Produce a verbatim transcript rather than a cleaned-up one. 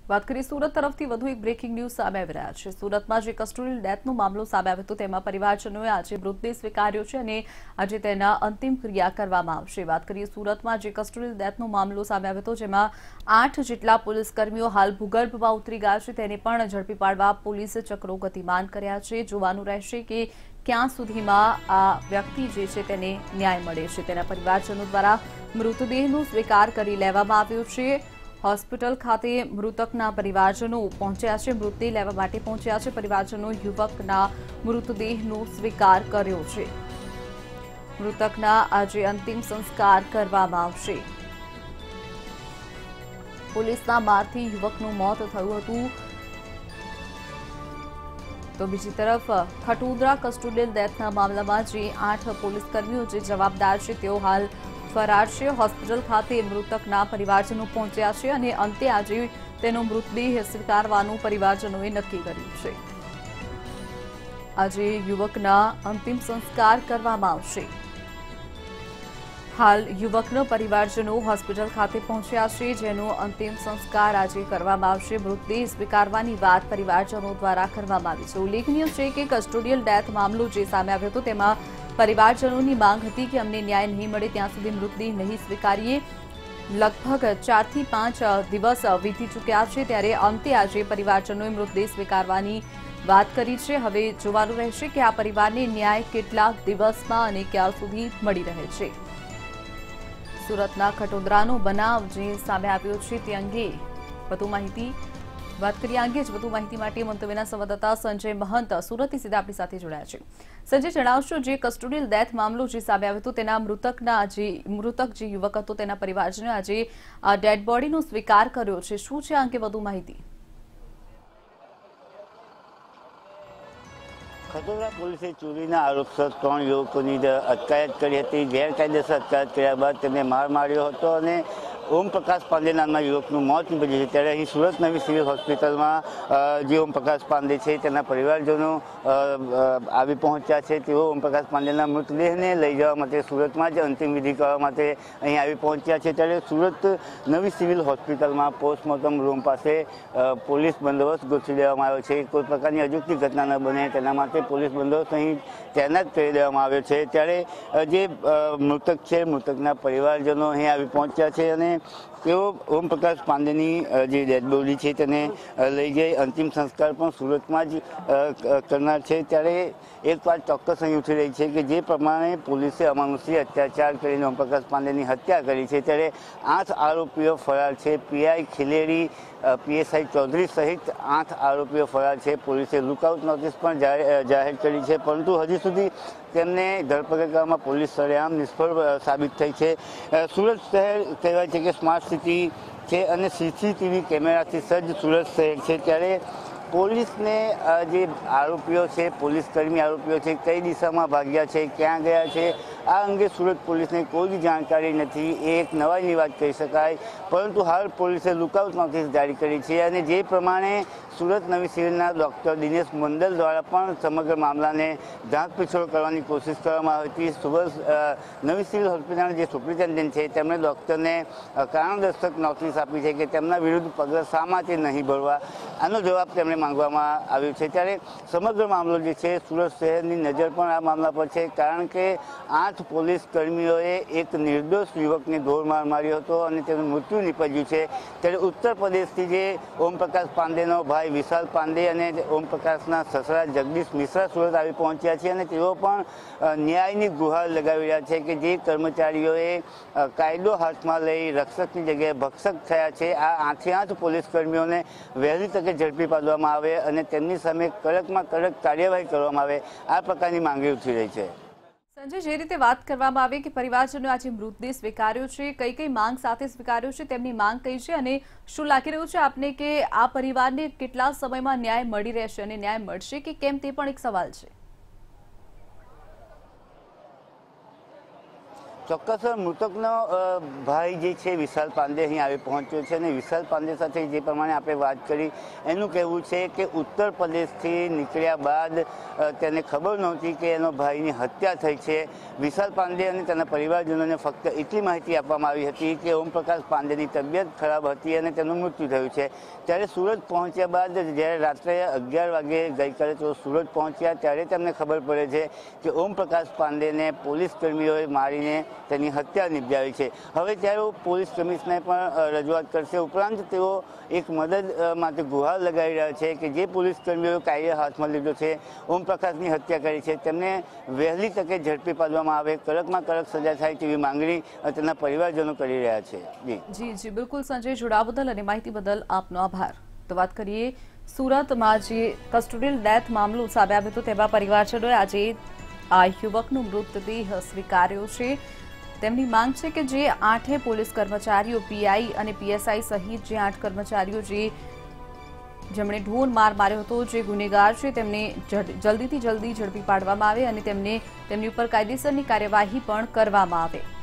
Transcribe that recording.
વાત કરીએ સુરત તરફથી વધુ એક બ્રેકિંગ ન્યૂઝ સામે આવી રહ્યા છે। સુરતમાં જે કસ્ટોડિયલ ડેથનો મામલો સામે આવ્યો હતો તેમાં પરિવારજનોએ આજે મૃતદેહ સ્વીકાર્યો છે અને આજે તેના અંતિમ ક્રિયા કરવામાં આવશે। વાત કરીએ સુરતમાં જે કસ્ટોડિયલ ડેથનો મામલો સામે આવ્યો હતો જેમાં આઠ જેટલા પોલીસ કર્મીઓ હાલ ભૂગર્ભમાં ઉતરી ગયા છે તેને પણ ઝડપી પાડવા પોલીસ ચક્રો ગતિમાન કર્યા છે। જોવાનું રહેશે કે ક્યાં સુધીમાં આ વ્યક્તિ જે છે તેને ન્યાય મળે છે। તેના પરિવારજનો દ્વારા મૃતદેહનો સ્વીકાર કરી લેવામાં આવ્યો છે। હોસ્પિટલ ખાતે મૃતકના પરિવારજનો પહોંચ્યા છે, મૃતદેહ લેવા માટે પહોંચ્યા છે। પરિવારજનો યુવકના મૃતદેહનો સ્વીકાર કર્યો છે। મૃતકના આજે અંતિમ સંસ્કાર કરવામાં આવશે। પોલીસના મારથી યુવકનું મોત થયું હતું તો બીજી તરફ ખટોદરા કસ્ટોડિયલ ડેથના મામલામાં જે આઠ પોલીસ કર્મીઓ જે જવાબદાર છે તેઓ હાલ ફરાર છે। હોસ્પિટલ ખાતે મૃતકના પરિવારજનો પહોંચ્યા છે અને અંતે આજે તેનો મૃતદેહ સ્વીકારવાનું પરિવારજનોએ નક્કી કર્યું છે। આજે યુવકના અંતિમ સંસ્કાર કરવામાં આવશે। હાલ યુવકનો પરિવારજનો હોસ્પિટલ ખાતે પહોંચ્યા છે જેનો અંતિમ સંસ્કાર આજે કરવામાં આવશે। મૃતદેહ સ્વીકારવાની વાત પરિવારજનો દ્વારા કરવામાં આવી છે। ઉલ્લેખનીય છે કે કસ્ટોડિયલ ડેથ મામલો જે સામે આવ્યો હતો તેમાં પરિવારજનોની માંગ હતી કે અમને ન્યાય નહીં મળે ત્યાં સુધી મૃતદેહ નહીં સ્વીકારીએ। લગભગ ચારથી પાંચ દિવસ વીતી ચૂક્યા છે ત્યારે અંતે આજે પરિવારજનોએ મૃતદેહ સ્વીકારવાની વાત કરી છે। હવે જોવાનું રહેશે કે આ પરિવારને ન્યાય કેટલા દિવસમાં અને ક્યાં સુધી મળી રહે છે। સુરતના ખટોદરાનો બનાવ જે સામે આવ્યો છે તે અંગે વધુ માહિતી વાત કરીએ અંગે જ વધુ માહિતી માટે મંતવ્યના સંવાદદાતા સંજય મહંત સુરતથી સીધા આપણી સાથે જોડાયા છે। સંજય, જણાવશો જે કસ્ટોડિયલ ડેથ મામલો જે સામે આવ્યો હતો તેના મૃતકના જે મૃતક જે યુવક હતો તેના પરિવારજનોએ આજે ડેડ બોડીનો સ્વીકાર કર્યો છે, શું છે આ અંગે વધુ માહિતી? ખટોદરા પોલીસે ચોરીના આરોપસર ત્રણ યુવકોની અટકાયત કરી હતી। ગેરકાયદેસર અટકાયત કર્યા બાદ તેમને માર માર્યો હતો અને ઓમપ્રકાશ પાંડે નામના યુવકનું મોત નીપજ્યું છે। ત્યારે અહીં સુરત નવી સિવિલ હોસ્પિટલમાં જે ઓમપ્રકાશ પાંડે છે તેના પરિવારજનો આવી પહોંચ્યા છે। તેઓ ઓમપ્રકાશ પાંડેના મૃતદેહને લઈ જવા માટે સુરતમાં જ અંતિમ વિધિ કરવા માટે અહીં આવી પહોંચ્યા છે। ત્યારે સુરત નવી સિવિલ હોસ્પિટલમાં પોસ્ટમોર્ટમ રૂમ પાસે પોલીસ બંદોબસ્ત ગોઠવી દેવામાં આવ્યો છે। કોઈ પ્રકારની અજુગતી ઘટના ન બને તેના માટે પોલીસ બંદોબસ્ત અહીં તૈનાત કરી દેવામાં આવ્યો છે। ત્યારે જે મૃતક છે મૃતકના પરિવારજનો અહીં આવી પહોંચ્યા છે અને તેઓ ઓમપ્રકાશ પાંડેની જે ડેડ બોડી છે તેને લઈ જઈ અંતિમ સંસ્કાર પણ સુરતમાં જ કરનાર છે। ત્યારે એક વાત ચોક્કસ અહીં ઉઠી રહી છે કે જે પ્રમાણે પોલીસે અમાનુષી અત્યાચાર કરીને ઓમપ્રકાશ પાંડેની હત્યા કરી છે ત્યારે આઠ આરોપીઓ ફરાર છે। પીઆઈ ખીલેરી, પીએસઆઈ ચૌધરી સહિત આઠ આરોપીઓ ફરાર છે। પોલીસે લુકઆઉટ નોટિસ પણ જાહેર કરી છે પરંતુ હજી સુધી તેમને ધરપકડ કરવામાં પોલીસ સરેઆમ નિષ્ફળ સાબિત થઈ છે। સુરત શહેર કહેવાય છે કે સ્માર્ટ સિટી છે અને સીસીટીવી કેમેરાથી સજ્જ સુરત શહેર છે। ત્યારે પોલીસને જે આરોપીઓ છે પોલીસ કર્મી આરોપીઓ છે કઈ દિશામાં ભાગ્યા છે, ક્યાં ગયા છે, આ અંગે સુરત પોલીસને કોઈ જ જાણકારી નથી। એ એક નવાઈની વાત કહી શકાય પરંતુ હાલ પોલીસે લુકઆઉટ નોટિસ જારી કરી છે અને જે પ્રમાણે સુરત નવી સિવિલના ડૉક્ટર દિનેશ મંડલ દ્વારા પણ સમગ્ર મામલાને જાંચ પીછોડ કરવાની કોશિશ કરવામાં આવી હતી। સુરત નવી સિવિલ હોસ્પિટલના જે સુપ્રિન્ટેન્ડન્ટ છે તેમણે ડૉક્ટરને કારણદર્શક નોટિસ આપી છે કે તેમના વિરુદ્ધ પગલાં શા માટે નહીં ભરવા, આનો જવાબ તેમણે માંગવામાં આવ્યું છે। ત્યારે સમગ્ર મામલો જે છે સુરત શહેરની નજર પણ આ મામલા પર છે કારણ કે આઠ પોલીસ કર્મીઓએ એક નિર્દોષ યુવકને ઢોરમાર માર્યો હતો અને તેનું મૃત્યુ નીપજ્યું છે। ત્યારે ઉત્તર પ્રદેશથી જે ઓમપ્રકાશ પાંડેનો ભાઈ વિશાલ પાંડે અને ઓમપ્રકાશના સસરા જગદીશ મિશ્રા સુરત આવી પહોંચ્યા છે અને તેઓ પણ ન્યાયની ગુહાર લગાવી રહ્યા છે કે જે કર્મચારીઓએ કાયદો હાથમાં લઈ રક્ષકની જગ્યાએ ભક્ષક થયા છે આ આઠે આઠ પોલીસ કર્મીઓને વહેલી તકે ઝડપી પાડવામાં આવે અને તેમની સામે કડકમાં કડક કાર્યવાહી કરવામાં આવે, આ પ્રકારની માંગણી ઉઠી રહી છે। સંજય, જે રીતે વાત કરવામાં આવી કે પરિવારજનો આજે મૃતદેહ સ્વીકાર્યો છે, કઈ કઈ માંગ સાથે સ્વીકાર્યો છે, તેમની માંગ કઈ છે અને શું લાગી રહ્યું છે આપને કે આ પરિવારને કેટલા સમયમાં ન્યાય મળી રહેશે અને ન્યાય મળશે કે કેમ તે પણ એક સવાલ છે। ચોક્કસ મૃતકનો ભાઈ જે છે વિશાલ પાંડે અહીં આવી પહોંચ્યો છે અને વિશાલ પાંડે સાથે જે પ્રમાણે આપણે વાત કરી એનું કહેવું છે કે ઉત્તર પ્રદેશથી નીકળ્યા બાદ તેને ખબર નહોતી કે એનો ભાઈની હત્યા થઈ છે. વિશાલ પાંડે અને તેના પરિવારજનોને ફક્ત એટલી માહિતી આપવામાં આવી હતી કે ઓમપ્રકાશ પાંડેની તબિયત ખરાબ હતી અને તેનું મૃત્યુ થયું છે. ત્યારે સુરત પહોંચ્યા બાદ જ્યારે રાત્રે અગિયાર વાગે ગઈકાલે તેઓ સુરત પહોંચ્યા ત્યારે તેમને ખબર પડે છે કે ઓમપ્રકાશ પાંડેને પોલીસ કર્મીઓએ મારીને તેની હત્યા નિપજાવી છે. હવે ત્યારે પોલીસ કમિશનરે પણ રજૂઆત કરશે. ઉપરાંત તેઓ એક મદદ માટે ગુહાર લગાવી રહ્યા છે કે જે પોલીસ કર્મીઓએ કાયદો હાથમાં લીધો છે, ઓમપ્રકાશની હત્યા કરી છે, તેમને વહેલી તકે ઝડપી પાડવામાં આવે, કડકમાં કડક સજા થાય તેવી માંગણી તેના પરિવારજનો કરી રહ્યા છે. જી જી જી બિલકુલ સંજય, જોડાવા બદલ અને માહિતી બદલ આપનો આભાર. તો વાત કરીએ સુરતમાં જે કસ્ટોડિયલ ડેથ મામલો સામે આવ્યો હતો તેમાં પરિવારજનોએ આજે આ યુવકનો મૃતદેહ સ્વીકાર્યો છે. તેમની માંગ છે કે જે આઠે પોલીસ કર્મચારીઓ, પીઆઈ અને પીએસઆઈ સહિત જે આઠ કર્મચારીઓ જે જેમણે ઢોર માર માર્યો હતો, જે ગુનેગાર છે, તેમને જલ્દીથી જલ્દી ઝડપી પાડવામાં આવે અને તેમને તેમની ઉપર કાયદેસરની કાર્યવાહી પણ કરવામાં આવે.